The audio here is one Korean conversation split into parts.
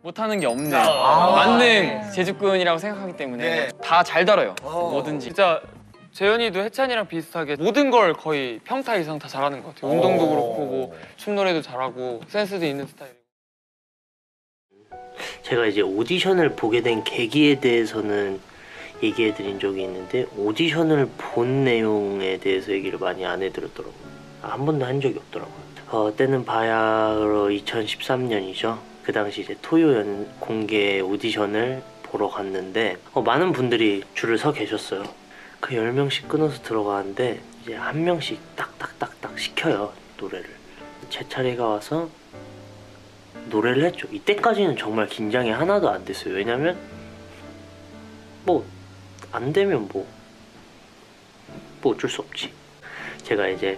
못하는 게 없는 만능 재주꾼이라고 생각하기 때문에 다 잘 다뤄요. 뭐든지. 진짜 재현이도 해찬이랑 비슷하게 모든 걸 거의 평타 이상 다 잘하는 것 같아요. 운동도 그렇고 뭐 춤 노래도 잘하고 센스도 있는 스타일이고. 제가 이제 오디션을 보게 된 계기에 대해서는 얘기해드린 적이 있는데 오디션을 본 내용에 대해서 얘기를 많이 안 해드렸더라고요. 한 번도 한 적이 없더라고요. 때는 바야흐로 2013년이죠. 그 당시 이제 토요 공개 오디션을 보러 갔는데 많은 분들이 줄을 서 계셨어요. 그 10명씩 끊어서 들어가는데 이제 한 명씩 딱딱딱딱 시켜요, 노래를. 제 차례가 와서 노래를 했죠. 이때까지는 정말 긴장이 하나도 안 됐어요. 왜냐면 뭐 안 되면 뭐 어쩔 수 없지. 제가 이제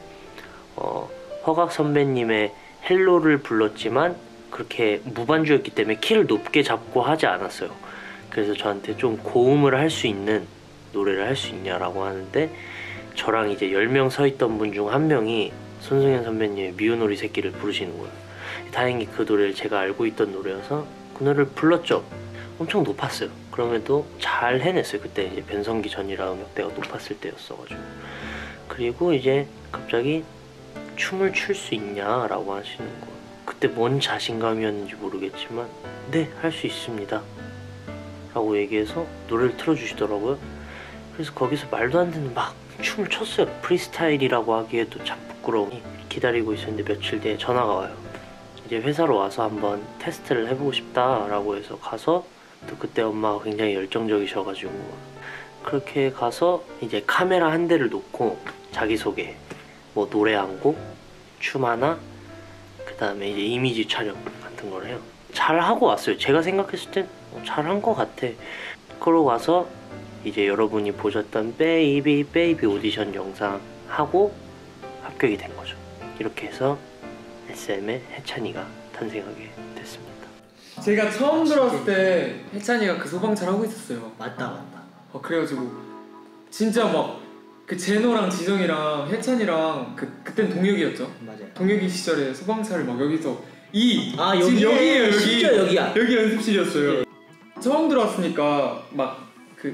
허각 선배님의 헬로를 불렀지만 그렇게 무반주였기 때문에 키를 높게 잡고 하지 않았어요. 그래서 저한테 좀 고음을 할 수 있는 노래를 할 수 있냐라고 하는데 저랑 이제 10명 서 있던 분 중 한 명이 손승연 선배님의 미운 오리 새끼를 부르시는 거예요. 다행히 그 노래를 제가 알고 있던 노래여서 그 노래를 불렀죠. 엄청 높았어요. 그럼에도 잘 해냈어요. 그때 이제 변성기 전이라 음역대가 높았을 때였어가지고. 그리고 이제 갑자기 춤을 출 수 있냐라고 하시는 거예요. 그때 뭔 자신감이었는지 모르겠지만 네, 할 수 있습니다 라고 얘기해서 노래를 틀어주시더라고요. 그래서 거기서 말도 안 되는 막 춤을 췄어요. 프리스타일이라고 하기에도 참 부끄러우니 기다리고 있었는데 며칠 뒤에 전화가 와요. 이제 회사로 와서 한번 테스트를 해보고 싶다라고 해서 가서 또 그때 엄마가 굉장히 열정적이셔가지고 그렇게 가서 이제 카메라 한 대를 놓고 자기소개, 뭐 노래 한 곡, 춤 하나, 그 다음에 이제 이미지 촬영 같은 걸 해요. 잘하고 왔어요. 제가 생각했을 땐 잘한 것 같아. 그러고 와서 이제 여러분이 보셨던 베이비 오디션 영상 하고 합격이 된 거죠. 이렇게 해서 SM의 해찬이가 탄생하게 됐습니다. 제가 처음 들어왔을 때 해찬이가 그 소방차를 하고 있었어요. 맞다. 그래가지고 진짜 막 그 제노랑 지성이랑 해찬이랑 그땐 동혁이었죠. 맞아요. 동혁이 시절에 소방차를 막 여기서 지금 여기 여기에요. 여기 진짜 여기야. 여기 연습실이었어요. 처음 들어왔으니까 막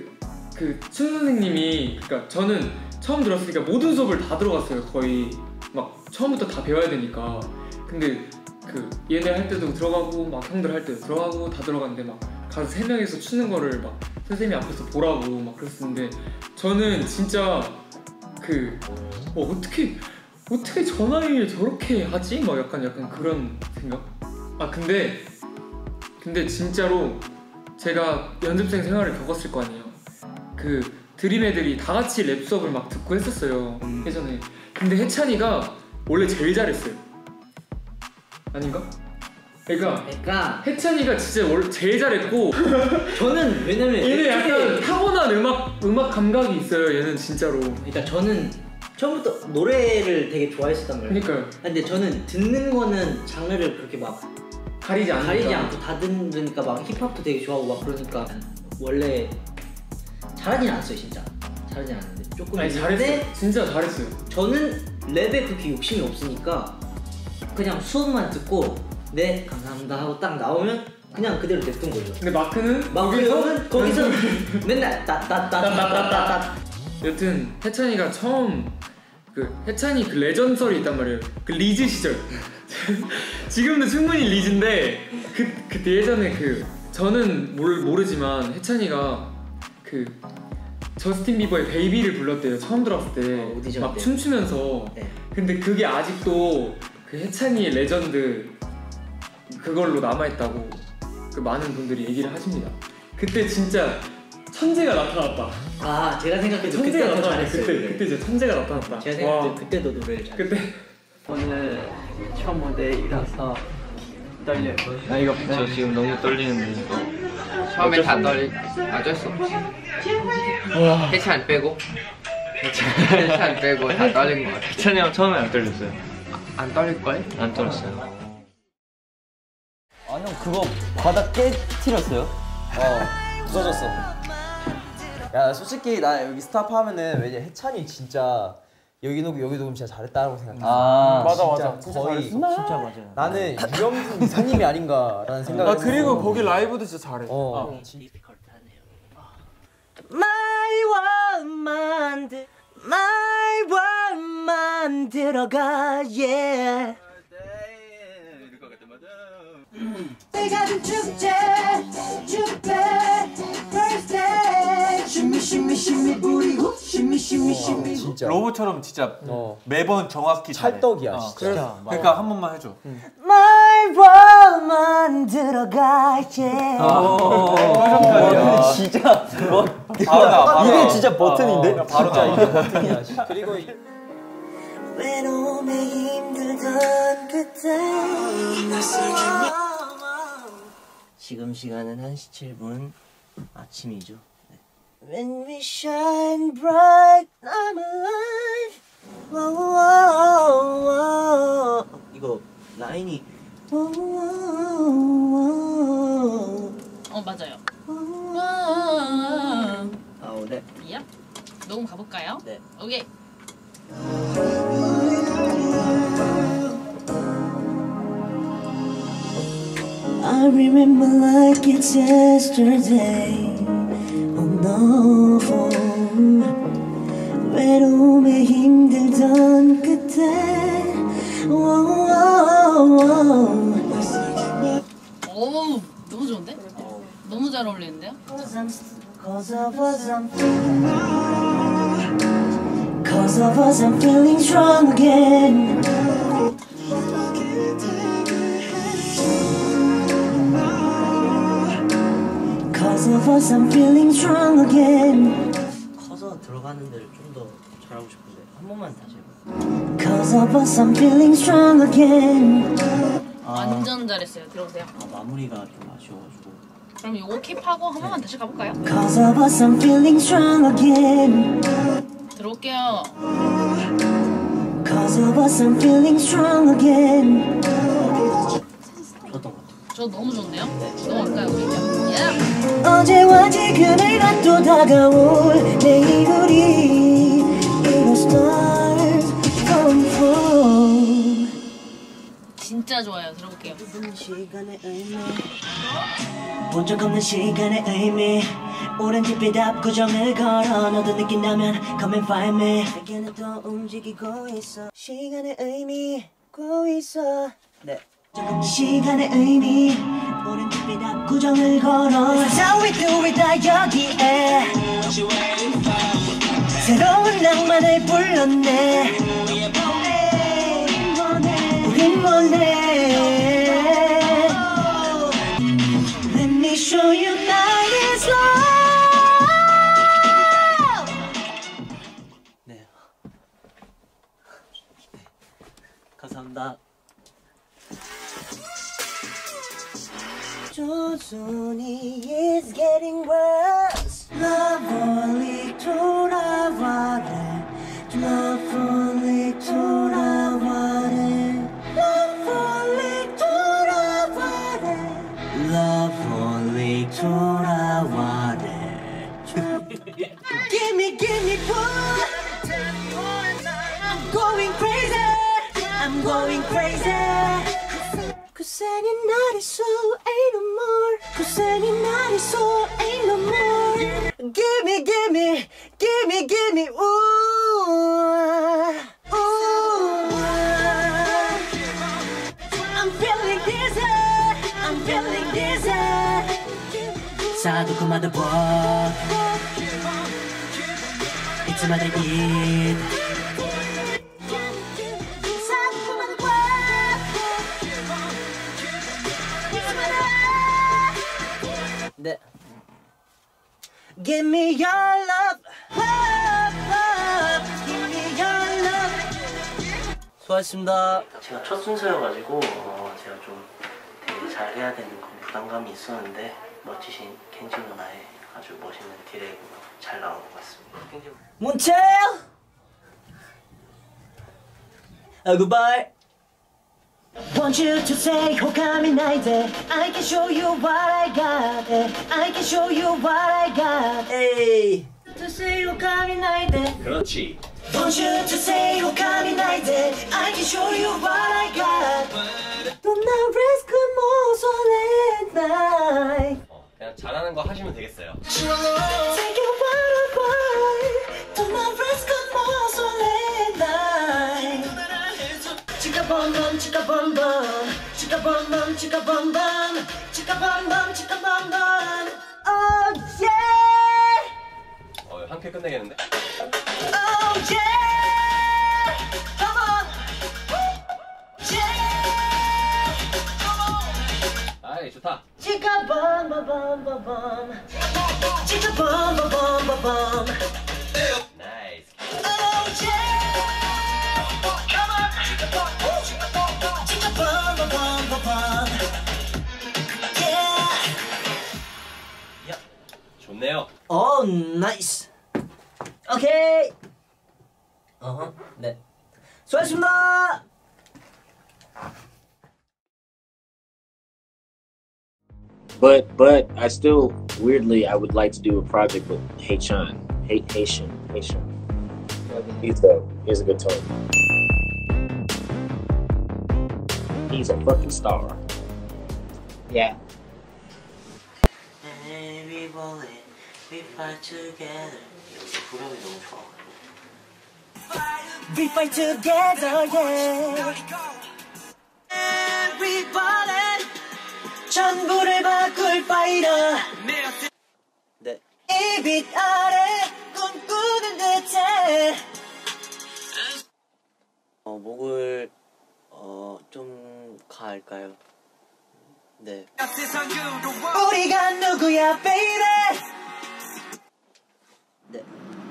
춤 선생님이, 그러니까 저는 처음 들어왔으니까 모든 수업을 다 들어갔어요. 거의 막 처음부터 다 배워야 되니까. 근데 그 얘네 할 때도 들어가고 막 형들 할 때도 들어가고 다 들어갔는데 막 가서 3명이서 추는 거를 막 선생님이 앞에서 보라고 막 그랬었는데 저는 진짜 어떻게 저 나이에 저렇게 하지? 막 약간 그런 생각? 근데 진짜로 제가 연습생 생활을 겪었을 거 아니에요. 그 드림 애들이 다 같이 랩 수업을 막 듣고 했었어요. 예전에. 근데 해찬이가 원래 제일 잘했어요. 아닌가? 그러니까 해찬이가 진짜 원래 제일 잘했고 저는 왜냐면 얘는 약간 타고난 음악 감각이 있어요. 얘는 진짜로. 그러니까 저는 처음부터 노래를 되게 좋아했었단 말이에요. 그러니까요. 근데 저는 듣는 거는 장르를 그렇게 막 가리지 않고 다 듣으니까 막 힙합도 되게 좋아하고 막 그러니까 원래 잘하진 않았어요. 진짜 잘하진 않았는데 조금. 아니 잘했어요. 진짜 잘했어요. 저는 랩에 그렇게 욕심이 없으니까 그냥 수업만 듣고 네 감사합니다 하고 딱 나오면 그냥 그대로 냅둔 거죠. 근데 마크는 거기서 맨날 따따따따따따. 여튼 해찬이가 처음 해찬이 그 레전설이 있단 말이에요. 그 리즈 시절. 지금도 충분히 리즈인데 그때 예전에 저는 모르지만 해찬이가 저스틴 비버의 베이비를 불렀대요. 처음 들었을 때 막 춤추면서. 네. 근데 그게 아직도 그 해찬이의 레전드 그걸로 남아있다고 많은 분들이 얘기를 하십니다. 그때 진짜 천재가 나타났다. 제가 생각해도 천재가 그때 더 나타났다. 잘했어요. 그때 진짜 천재가 나타났다. 제가 생각해도 그때도 노래를 잘했어요. 그때 오늘 첫 무대이라서 떨려요. 이거 저 지금 너무 떨리는데. 처음에 다 어쩔 수 없지. 해찬 빼고 다 떨린 것 같아. 해찬이 형 처음에 안 떨렸어요. 안 떨릴걸? 안 떨었어요. 형 그거 바닥 깨트렸어요? 부서졌어. 야 솔직히 나 여기 스탑하면은 왜냐 해찬이 진짜 여기 녹음 진짜 잘했다고 생각해. 맞아. 진짜 거의 진짜 맞아요. 나는 유영준 이사님이 아닌가라는 생각을 했어. 그리고 거기 라이브도 진짜 잘해. 말만 들어가 yeah. 내가 준 축제 birthday shimmy booty whoop shimmy 진짜 로봇처럼 진짜 매번 정확히 잘해. 찰떡이야 진짜. 그러니까 한 번만 해줘. 말만 들어가 yeah. 진짜 바로다. 이게 진짜 버튼인데? 바로다. 이게 버튼이야. 그리고 외로움에 힘들던 그때 지금 시간은 1시 7분 아침이죠. 네. When we shine bright I'm alive 이거 라인이 맞아요. 네. 야, 녹음 가볼까요? 네. 오케이. I remember like it's yesterday. Oh no. 외로움에 힘들던 그때. 오, 너무 좋은데? 너무 잘 어울리는데요? Cause of us I'm feeling strong again. Cause of us I'm feeling strong again. 커서 들어가는 데를 좀 더 잘하고 싶은데 한 번만 다시 해봐. Cause of us I'm feeling strong again. 완전 잘했어요. 들어오세요. 마무리가 좀 아쉬워가지고. 그럼 이거 킵하고 한 번만 다시 가볼까요? Cause of us I'm feeling strong again. 들어올게요. Cause of us I'm feeling strong again. 저 너무 좋네요. 넘어갈까요 우리? 예. 어제와 지금을 또 다가올 내일 우리 It'll start from home. 진짜 좋아요. 들어볼게요. 본 적 없는 시간의 의미 오랜 집빛 앞 구정을 걸어 너도 느낀다면 come and find me 내게는 또 움직이고 있어 시간의 의미 고 있어 네 시간의 의미 오랜 집빛 앞 구정을 걸어 That's how we do it 다 여기에 새로운 낭만을 불렀네 우린 원해 Let me show you night is love. 네. 감사합니다. 조준이 is getting worse. Love only 돌아와래. Love only 돌아와래. Love only 돌아와래. Love only 돌아와래. Give me one. I'm going crazy. I'm going crazy. 고생이 날 있어 ain't no more. 고생이 날 있어 ain't no more. Give me ooh. I'm feeling dizzy. I'm feeling dizzy. 사도 그만둬 봐. It's my day. 네. Give me your love, love, love. Give me your love. 수고하셨습니다. 제가 첫 순서여가지고 제가 좀 되게 잘 해야 되는 그런 부담감이 있었는데 멋지신 켄지 누나의 아주 멋있는 디레이가 잘 나온 것 같습니다. 문채! Goodbye. Want you to say 호감이 나이데 I can show you what I got I can show you what I got hey. To say 호감이 나이데 그렇지. Don't you to say you got me like that. I can show you what I got. Don't not risk more so late night. 그냥 잘하는 거 하시면 되겠어요. Take you what I want. Don't not risk more so late night. Chicka bum bum, chicka bum bum, chicka bum bum, chicka bum bum, chicka bum bum, chicka bum bum. Oh yeah. 한 큐 끝내겠는데? Oh yeah. Come on. Yeah. Come on. 아이 좋다. Chicka bum bum bum bum bum. Chicka bum bum bum bum bum. 나이스. Oh yeah. Come on. Chicka bum bum bum bum bum. Yeah. 좋네요. 오, 나이스. 오케이. 네. 수고하셨습니다. But I still weirdly I would like to do a project with Haechan. Haitian. He's a good toy. He's a fucking star. Yeah. We fight together. 후렴이 너무 좋아. We fight together, yeah. Everybody, 전부를 바꿀 파이터. 네. 이 빛 아래 꿈꾸는 듯해. 목을 좀 가할까요? 네. 우리가 누구야, baby? 네.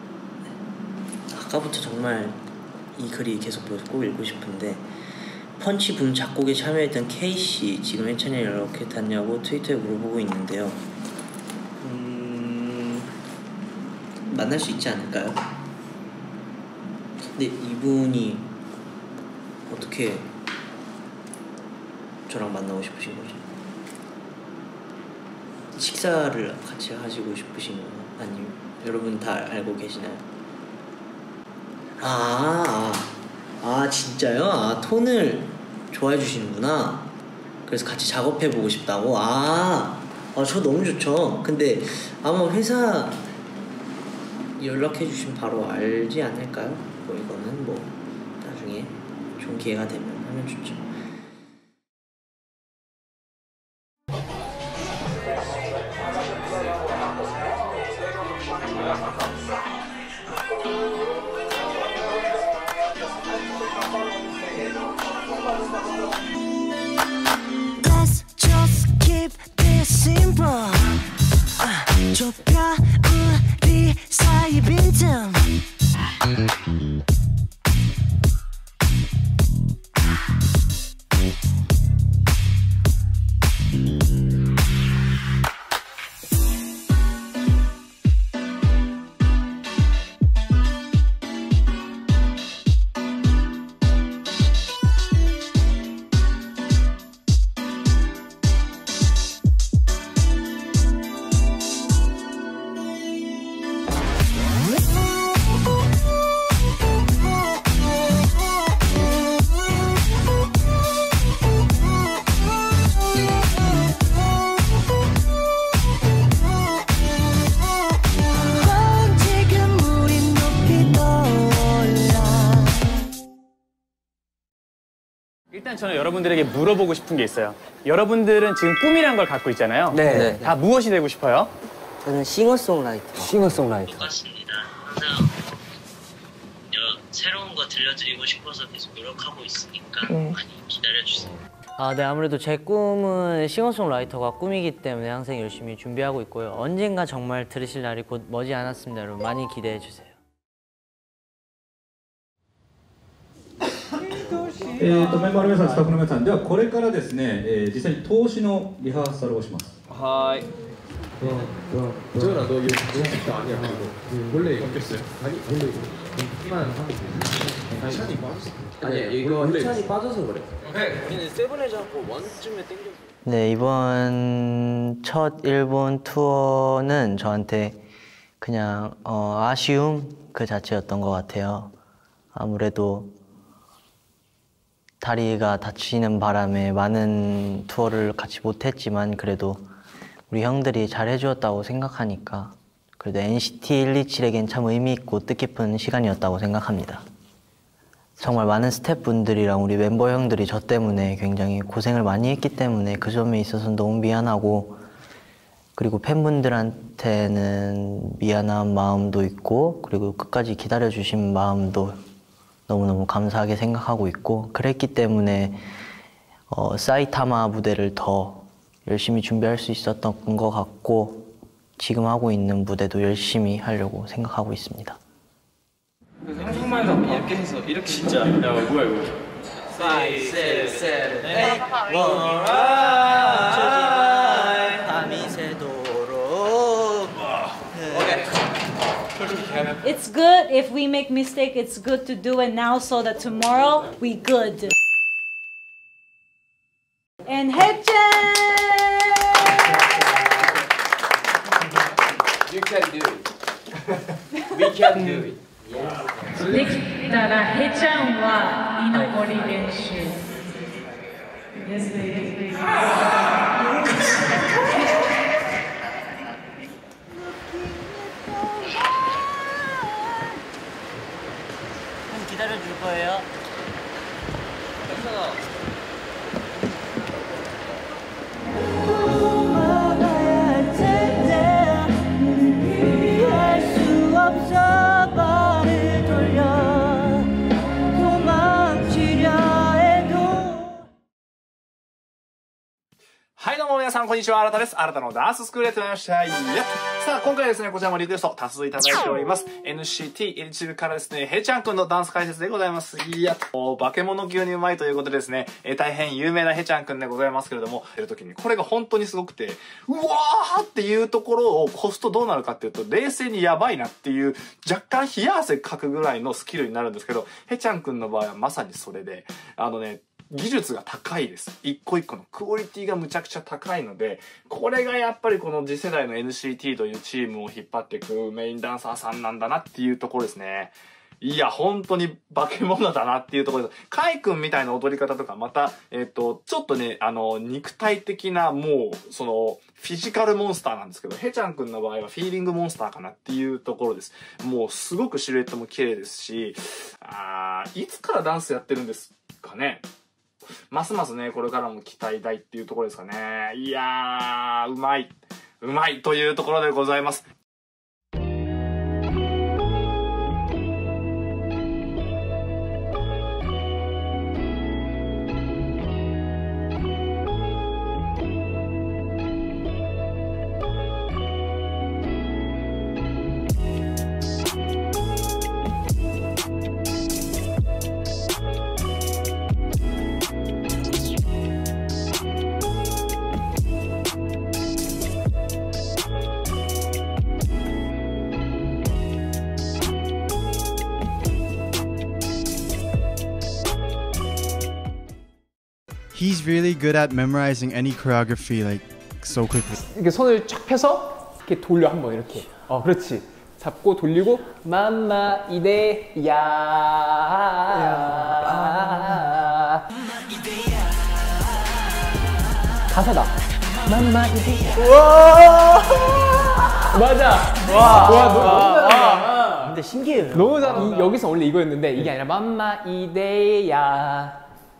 아까부터 정말 이 글이 계속 꼭 읽고 싶은데 펀치붐 작곡에 참여했던 K씨 지금 해찬이랑 연락해 닿냐고 트위터에 물어보고 있는데요. 만날 수 있지 않을까요? 근데 이분이 어떻게 저랑 만나고 싶으신 거죠? 식사를 같이 하시고 싶으신 거예요? 아니면 여러분 다 알고 계시나요? 진짜요? 톤을 좋아해 주시는구나. 그래서 같이 작업해 보고 싶다고. 저 너무 좋죠. 근데 아마 회사 연락해 주시면 바로 알지 않을까요? 뭐 이거는 뭐 나중에 좋은 기회가 되면 하면 좋죠. Let's just keep this simple. 좁혀 우리 사이 빈틈. 일단 저는 여러분들에게 물어보고 싶은 게 있어요. 여러분들은 지금 꿈이란 걸 갖고 있잖아요. 네. 다 무엇이 되고 싶어요? 저는 싱어송라이터. 싱어송라이터. 똑같습니다. 항상 새로운 거 들려드리고 싶어서 계속 노력하고 있으니까 많이 기다려주세요. 네, 아무래도 제 꿈은 싱어송라이터가 꿈이기 때문에 항상 열심히 준비하고 있고요. 언젠가 정말 들으실 날이 곧 머지 않았습니다. 여러분 많이 기대해 주세요. メンバーの皆さん、スタッフの皆さん、ではこれからですね、実際に投資のリハーサルをします。 はい。 저는 너 이거 진짜 아니야. 원래 바뀌었어요. 아니 원래 이만 하면 찬이 빠졌어. 아니야 이거 찬이 빠져서 그래. 오케이. 세븐에 잡고 원쯤에 땡겨. 네, 이번 첫 일본 투어는 저한테 그냥 아쉬움 그 자체였던 것 같아요. 아무래도 다리가 다치는 바람에 많은 투어를 같이 못했지만 그래도 우리 형들이 잘 해주었다고 생각하니까 그래도 NCT 127에겐 참 의미있고 뜻깊은 시간이었다고 생각합니다. 정말 많은 스태프분들이랑 우리 멤버 형들이 저 때문에 굉장히 고생을 많이 했기 때문에 그 점에 있어서는 너무 미안하고 그리고 팬분들한테는 미안한 마음도 있고 그리고 끝까지 기다려주신 마음도 너무너무 감사하게 생각하고 있고 그랬기 때문에 사이타마 무대를 더 열심히 준비할 수 있었던 것 같고 지금 하고 있는 무대도 열심히 하려고 생각하고 있습니다. 한국말에서 이렇게 해서 이렇게 진짜 야 뭐야 이거 5, 6, 7, 8 밤이 새도록 It's good if we make mistake. It's good to do it now so that tomorrow we good. And 해찬! You can do it. We can do it. できたらへちゃんは居残り練習。 기다려줄 거예요. はいどうも皆さんこんにちは、新田です。新田のダンススクールへとなりました。さあ今回ですね、こちらもリクエスト多数いただいております。NCT127からですね、へちゃんくんのダンス解説でございます。化け物級にうまいということでですね、大変有名なへちゃんくんでございますけれども、やるときにこれが本当にすごくて、うわーっていうところを越すとどうなるかっていうと、冷静にやばいなっていう若干冷や汗かくぐらいのスキルになるんですけど、へちゃんくんの場合はまさにそれで、技術が高いです。一個一個のクオリティがむちゃくちゃ高いので、これがやっぱりこの次世代の NCT というチームを引っ張っていくメインダンサーさんなんだなっていうところですね。いや、本当に化け物だなっていうところです。カイ君みたいな踊り方とか、また、ちょっとね、肉体的な、もう、フィジカルモンスターなんですけど、へちゃんくんの場合はフィーリングモンスターかなっていうところです。もう、すごくシルエットも綺麗ですし、いつからダンスやってるんですかね。ますますね、これからも期待大っていうところですかね。いやー、うまいというところでございます。 He's really good at memorizing any choreography like so quickly. 이렇게 손을 쫙 펴서 이렇게 돌려 한번 이렇게. 그렇지. 잡고 돌리고 맘마 이데야. 가사다. 맘마 이데야. 와. 맞아. 와. 근데 신기해요. 너무 잘한다. 여기서 원래 이거였는데 이게 아니라 맘마 이데야.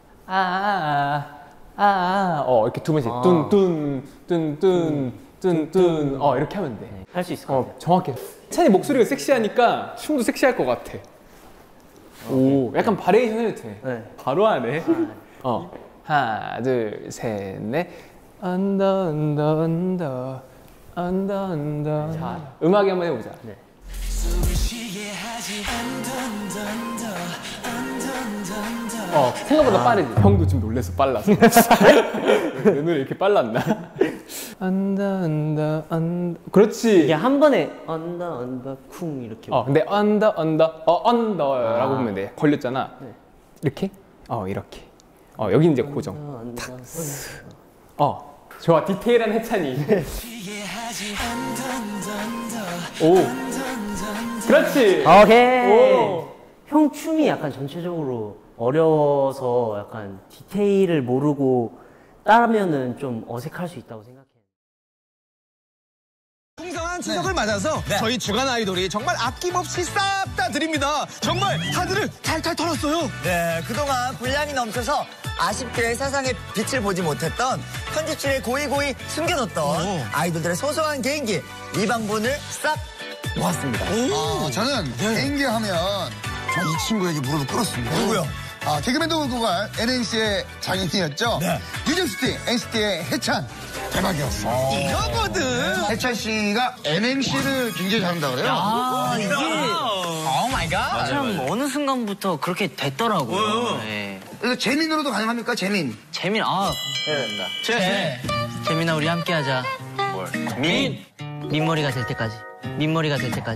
이렇게 두 번씩 뚠뚠뚠뚠뚠뚠 이렇게 하면 돼. 할 수 있을 것 같아. 정확해. 찬이 목소리가 섹시하니까 춤도 섹시할 것 같아. 오, 약간 바리에이션 해도 돼. 네. 바로 하네. 하나, 둘, 셋, 넷. 언더. 자, 음악에 한번 해보자. 네. 생각보다 빠르지? 형도 지금 놀래서 빨라서. 내 노래 이렇게 빨랐나? 언더. 그렇지. 이게 한 번에 언더 쿵 이렇게. 근데 언더라고 보면 돼. 걸렸잖아. 네. 이렇게? 이렇게. 여기 이제 고정. 탁. 좋아. 디테일한 해찬이. 오. 그렇지. 오케이. 형 춤이 약간 전체적으로 어려워서 약간 디테일을 모르고 따르면은 좀 어색할 수 있다고 생각해요. 풍성한 추석을 맞아서 저희 주간 아이돌이 정말 아낌없이 싹 다 드립니다. 정말 하늘을 탈탈 털었어요. 네, 그동안 분량이 넘쳐서 아쉽게 세상에 빛을 보지 못했던 편집실에 고이고이 숨겨뒀던 아이돌들의 소소한 개인기 이 방문을 싹 모았습니다. 저는 개인기 하면 전 이 친구에게 무릎을 꿇었습니다. 누구요? 개그맨도 울고갈 NNC의 장인이었죠. 네. 뉴저시티 NCT의 해찬. 대박이었어. 이거거든. 해찬 씨가 NNC를 굉장히 잘한다고 그래요. 이게 오 마이 갓. 참 어느 순간부터 그렇게 됐더라고요. 네. 그래서 재민으로도 가능합니까? 재민. 재민, 재민아 우리 함께 하자. 뭘? 민머리가 될 때까지. 민머리가 될 때까지.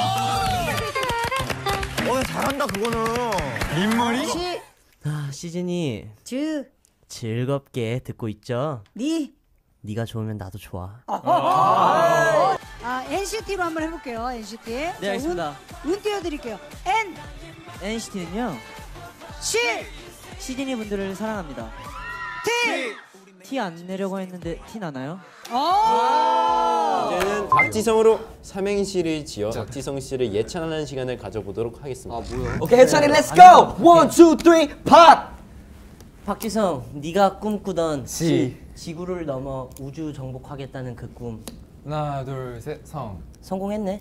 잘한다 그거는. 민머리? 시즌이 즐겁게 듣고 있죠? 네가 좋으면 나도 좋아. NCT로 한번 해볼게요. NCT. 네, 알겠습니다. 운 띄워드릴게요. NCT는요. 시즈니 분들을 사랑합니다. 티 안 내려고 했는데 티 나나요? 이제는 박지성으로 삼행시를 지어 박지성 씨를 예찬하는 시간을 가져보도록 하겠습니다. 오케이, 해찬이 렛츠 고! 1, 2, 3, 팟! 박지성, 네가 꿈꾸던 지구를 넘어 우주 정복하겠다는 그 꿈. 하나, 둘, 셋, 성공했네.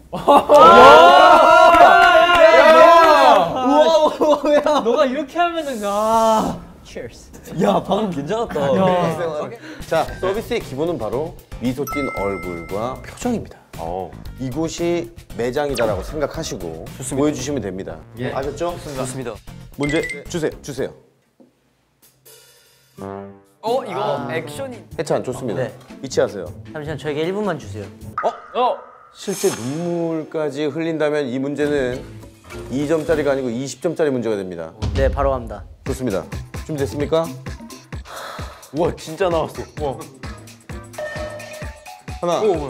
우와, 너가 이렇게 하면은 Cheers. 야, 방금 괜찮았다. 자, 서비스의 기본은 바로 미소 띤 얼굴과 표정입니다. 이곳이 매장이다라고 생각하시고 보여주시면 됩니다. 아셨죠? 좋습니다. 문제 주세요. 이거 액션이. 해찬 좋습니다. 네. 위치하세요. 잠시만 저에게 1분만 주세요. 실제 눈물까지 흘린다면 이 문제는 2점짜리가 아니고 20점짜리 문제가 됩니다. 네, 바로 갑니다. 좋습니다. 준비됐습니까? 우와, 진짜 나왔어. 우와. 하나. 뭐야?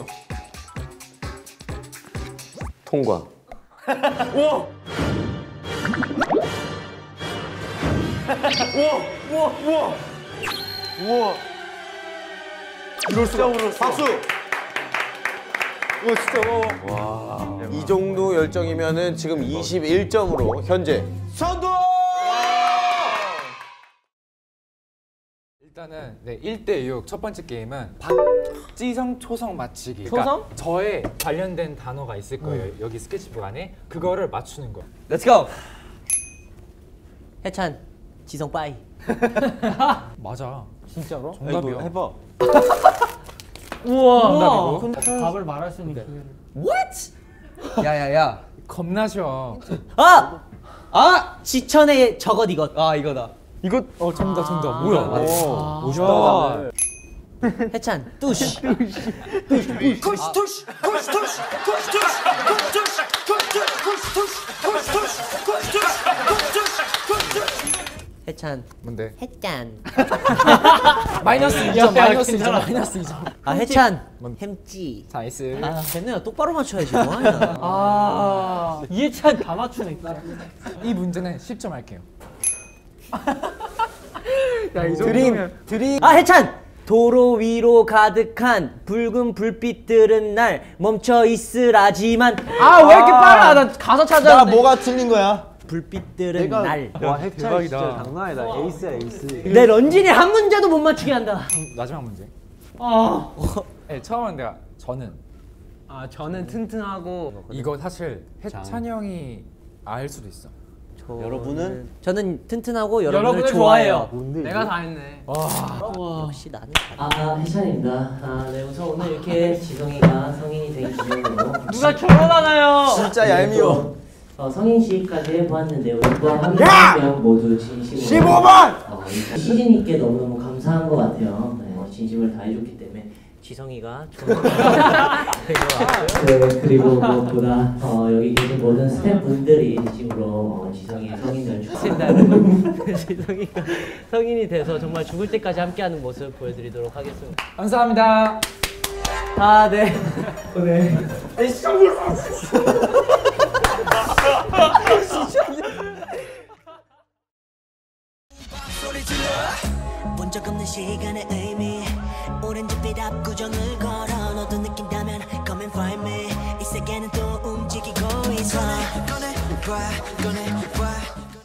통과. 우와! 우와! 이럴 수가. 박수. 이거 진짜 와. 이 정도 열정이면은 지금 21점으로 현재 선두! 일단은 1대6 첫 번째 게임은 박지성 초성 맞히기. 초성? 그러니까 저에 관련된 단어가 있을 거예요. 여기 스케치북 안에. 그거를 맞추는 거예요. 렛츠 고! 해찬, 지성 빠이. 맞아. 진짜로? 정답이야. 해봐. 우와. 정답이고. 답을 말할 수 있는 What? 야야야. 겁나셔. 지천의 저것 이것. 이거다. 이거 정답. 뭐야? 멋있다. 해찬, 뚜시. 해찬. 뭔데? 해찬. 마이너스 2점. 마이너스 2점. 해찬. 햄찌. 나이스. 됐네요. 똑바로 맞춰야지. 뭐하냐. 이해찬 다 맞추네. 이 문제는 10점 할게요. 드림. 해찬. 도로 위로 가득한 붉은 불빛들은 날 멈춰 있으라지만. 왜 이렇게 빨라? 나 가사 찾았는데. 나 뭐가 틀린 거야? 불빛들은 날. 와, 대박이다. 장난 아니다. 에이스야, 에이스. 내 런쥔이 한 문제도 못 맞추게 한다. 마지막 문제. 네, 처음은 저는. 저는 튼튼하고. 이거 사실 해찬이 형이 알 수도 있어. 여러분은? 저는 튼튼하고 여러분을 좋아해요. 뭔데, 내가 다 했네. 역시 나는. 해찬입니다. 네, 우선 오늘 이렇게 지성이가 성인이 된 기념으로 누가 결혼하나요? 진짜 얄미워. 성인 시까지 해보았는데 우리과 한명 모두 진심으로 15번! 시즌님께 너무너무 감사한 것 같아요. 네, 진심을 다해줬기 때문에 지성이가 좋은 네, 그리고 무엇보다 여기 계신 모든 스태프분들이 진심으로 지성이의 성인을 축하한다는 지성이가 성인이 돼서 정말 죽을 때까지 함께하는 모습 보여드리도록 하겠습니다. 감사합니다. 네. 네. 시간의 의미 오렌지빛 앞구정을 걸어 너도 느낀다면 come and find me 이 세계는 또 움직이고 있어 꺼내봐